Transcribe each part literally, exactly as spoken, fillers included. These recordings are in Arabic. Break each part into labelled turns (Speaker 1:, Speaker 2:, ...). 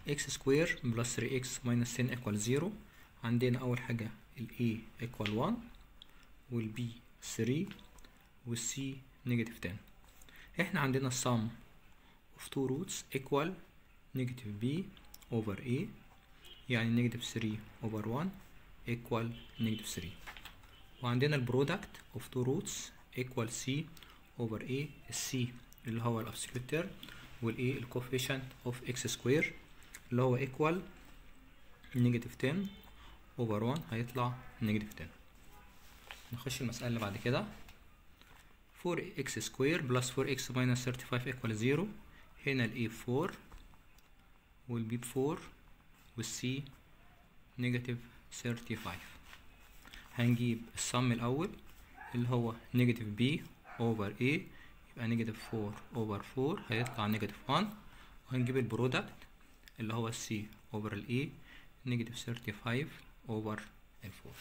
Speaker 1: x سكوير بلس ثري اكس minus ten equal زيرو. عندنا أول حاجة ال a equal one وال b ثري وال c negative ten. احنا عندنا sum of two roots equal negative b over a، يعني negative ثري over one equal negative ثري. وعندنا ال product of two roots equal c over a، ال c اللي هو ال absolute term وال a ال coefficient of x square اللي هو equal negative ten over one هيطلع negative ten. نخش المسألة اللي بعد كده. four x square plus four x minus thirty-five equal زيرو. هنا ال a four وال b four وال c negative thirty-five. هنجيب السم الأول اللي هو negative b over a، يبقى negative four over four هيطلع negative one. وهنجيب البرودكت اللي هو c over ال a negative thirty-five over ال four.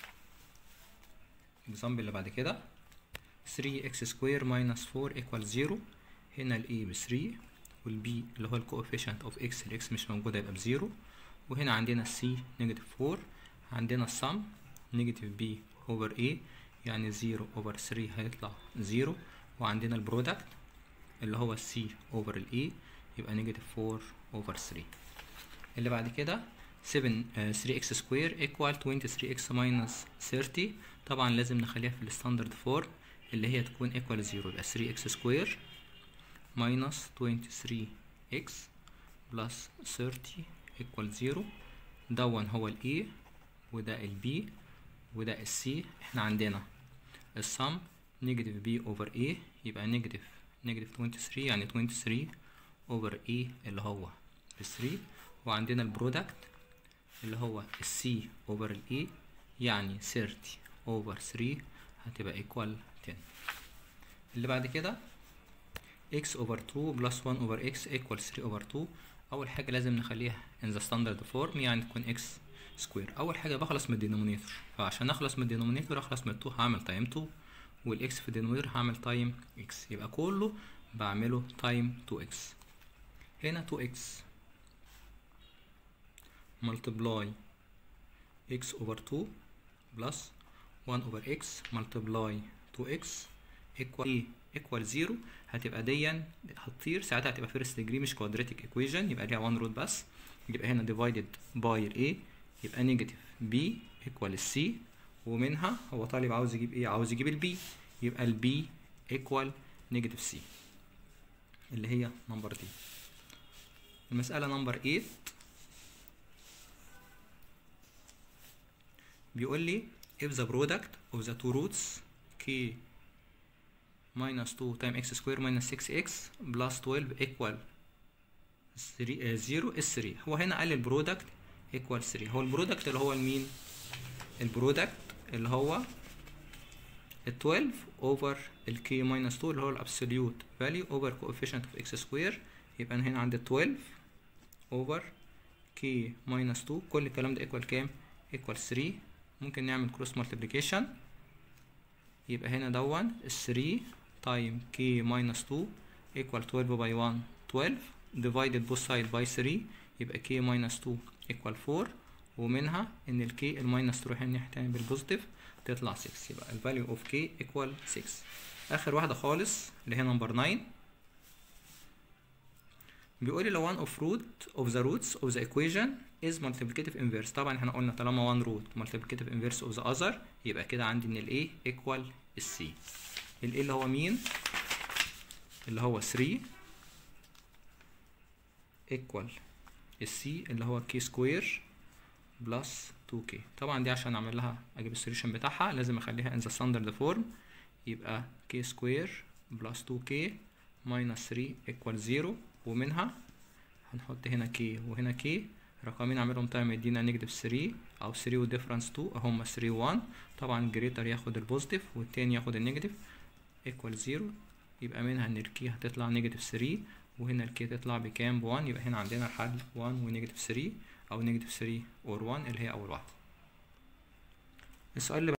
Speaker 1: example اللي بعد كده three x square minus four equal زيرو. هنا ال a ب three وال b اللي هو ال coefficient of x، ال x مش موجودة يبقى بزيرو. وهنا عندنا c negative four. عندنا السم negative b over a يعني زيرو over three هيطلع زيرو. وعندنا البرودكت اللي هو c over ال a يبقى negative four over three. اللي بعد كده seven three x square equal twenty-three x minus thirty. طبعا لازم نخليها في الستاندرد فورم اللي هي تكون equal زيرو، يبقى three x square minus twenty-three x plus thirty equal زيرو. دون هو ال a وده ال b وده ال c. احنا عندنا السم negative b over a يبقى negative negative twenty-three يعني twenty-three over a اللي هو ال three. وعندنا البرودكت اللي هو ال c over ال a يعني thirty over three هتبقى equal ten. اللي بعد كده x over two plus one over x equal three over two. أول حاجة لازم نخليها in the standard form يعني تكون x square. أول حاجة بخلص من الدينومينيتور، فعشان أخلص من الدينومينيتور أخلص من two هعمل تايم two، والإكس في الدينومينيتور هعمل تايم x، يبقى كله بعمله تايم two x. هنا two x multiply x over two plus one over x multiply two x equal a equal زيرو. هتبقى ديا هتطير ساعتها، هتبقى first degree مش quadratic equation، يبقى ليها one root بس. يبقى هنا divided by a يبقى negative b equal c. ومنها هو طالب عاوز يجيب ايه؟ عاوز يجيب ال b، يبقى ال b equal negative c اللي هي نمبر دي. المسألة نمبر eight بيقول لي if the product of the two roots k minus two times x square minus six x plus twelve equal zero is three. هو هنا قال البرودكت equal three. هو البرودكت اللي هو المين؟ البرودكت اللي هو ال twelve over ال k minus two اللي هو ال absolute value over coefficient of x square. يبقى أنا هنا عندي twelve over k minus two، كل الكلام ده equal كام؟ equal three. ممكن نعمل cross multiplication، يبقى هنا دون three time k minus two equal twelve by one twelve divided both side by three يبقى k minus two equal four. ومنها ان ال k الماينس تروح الناحية التانية بالبوزيتيف تطلع six، يبقى ال value of k equal six. اخر واحدة خالص اللي هي نمبر nine بيقول لي لو one of root of the roots of the equation is multiplicative inverse. طبعا احنا قلنا طالما one root multiplicative inverse of the other يبقى كده عندي ان ال a equal ال c. ال a اللي هو مين؟ اللي هو three equal ال c اللي هو k square plus two k. طبعا دي عشان اعمل لها اجيب السوليوشن بتاعها لازم اخليها in the standard form، يبقى k square plus two k minus three equal zero. ومنها هنحط هنا k وهنا k، رقمين اعملهم تايم يدينا نيجاتيف three او three والديفرنس two هما three one. طبعا الجريتر ياخد البوزيتيف والتاني ياخد النيجاتيف equal zero. يبقى منها ان الكي هتطلع نيجاتيف three وهنا الكي تطلع بكام؟ ب one. يبقى هنا عندنا الحل one ونيجاتيف three او نيجاتيف three or one اللي هي اول واحدة. السؤال اللي